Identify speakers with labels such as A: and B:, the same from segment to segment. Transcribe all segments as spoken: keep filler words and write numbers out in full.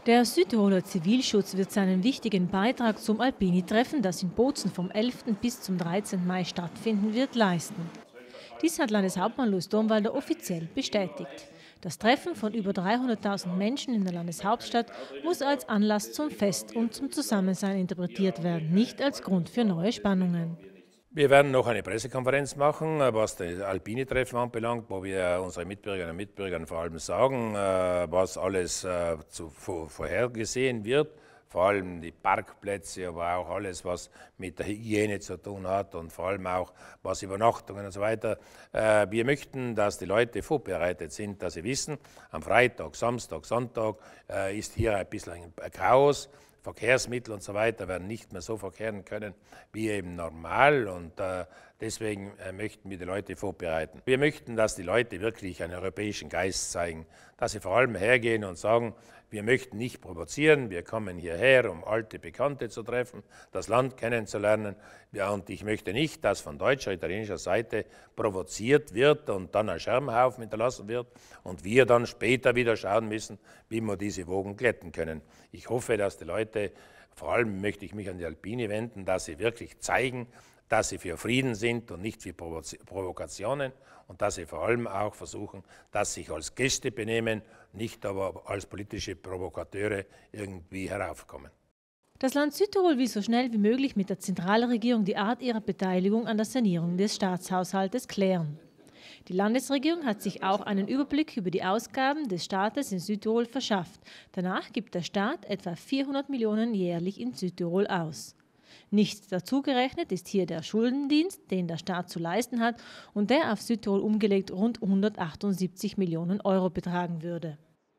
A: Der Südtiroler Zivilschutz wird seinen wichtigen Beitrag zum Alpini-Treffen, das in Bozen vom elften bis zum dreizehnten Mai stattfinden wird, leisten. Dies hat Landeshauptmann Louis Domwalder offiziell bestätigt. Das Treffen von über dreihunderttausend Menschen in der Landeshauptstadt muss als Anlass zum Fest und zum Zusammensein interpretiert werden, nicht als Grund für neue Spannungen.
B: Wir werden noch eine Pressekonferenz machen, was das Alpini-Treffen anbelangt, wo wir unseren Mitbürgerinnen und Mitbürgern vor allem sagen, was alles vorhergesehen wird. Vor allem die Parkplätze, aber auch alles, was mit der Hygiene zu tun hat und vor allem auch was Übernachtungen und so weiter. Wir möchten, dass die Leute vorbereitet sind, dass sie wissen, am Freitag, Samstag, Sonntag ist hier ein bisschen ein Chaos. Verkehrsmittel und so weiter werden nicht mehr so verkehren können wie eben normal und äh, deswegen äh, möchten wir die Leute vorbereiten. Wir möchten, dass die Leute wirklich einen europäischen Geist zeigen, dass sie vor allem hergehen und sagen, wir möchten nicht provozieren, wir kommen hierher, um alte Bekannte zu treffen, das Land kennenzulernen. Ja, und ich möchte nicht, dass von deutscher, italienischer Seite provoziert wird und dann ein Scherbenhaufen hinterlassen wird und wir dann später wieder schauen müssen, wie wir diese Wogen glätten können. Ich hoffe, dass die Leute, vor allem möchte ich mich an die Alpini wenden, dass sie wirklich zeigen, dass sie für Frieden sind und nicht für Provokationen und dass sie vor allem auch versuchen, dass sie sich als Gäste benehmen, nicht aber als politische Provokateure irgendwie heraufkommen.
A: Das Land Südtirol will so schnell wie möglich mit der Zentralregierung die Art ihrer Beteiligung an der Sanierung des Staatshaushaltes klären. Die Landesregierung hat sich auch einen Überblick über die Ausgaben des Staates in Südtirol verschafft. Danach gibt der Staat etwa vierhundert Millionen jährlich in Südtirol aus. Nicht dazugerechnet ist hier der Schuldendienst, den der Staat zu leisten hat und der auf Südtirol umgelegt rund hundertachtundsiebzig Millionen Euro betragen würde.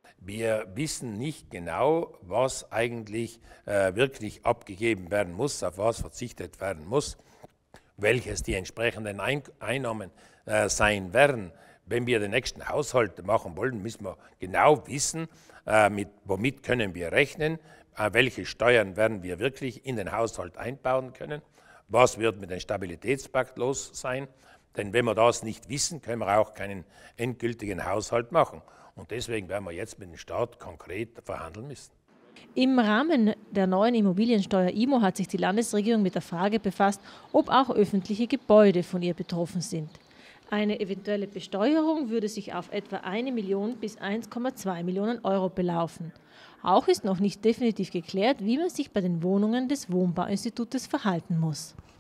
B: Wir wissen nicht genau, was eigentlich äh, wirklich abgegeben werden muss, auf was verzichtet werden muss, welches die entsprechenden Ein Einnahmen äh, sein werden. Wenn wir den nächsten Haushalt machen wollen, müssen wir genau wissen, äh, mit, womit können wir rechnen, äh, welche Steuern werden wir wirklich in den Haushalt einbauen können, was wird mit dem Stabilitätspakt los sein. Denn wenn wir das nicht wissen, können wir auch keinen endgültigen Haushalt machen. Und deswegen werden wir jetzt mit dem Staat konkret verhandeln müssen.
A: Im Rahmen der neuen Immobiliensteuer I M O hat sich die Landesregierung mit der Frage befasst, ob auch öffentliche Gebäude von ihr betroffen sind. Eine eventuelle Besteuerung würde sich auf etwa eine Million bis eins Komma zwei Millionen Euro belaufen. Auch ist noch nicht definitiv geklärt, wie man sich bei den Wohnungen des Wohnbauinstitutes verhalten muss.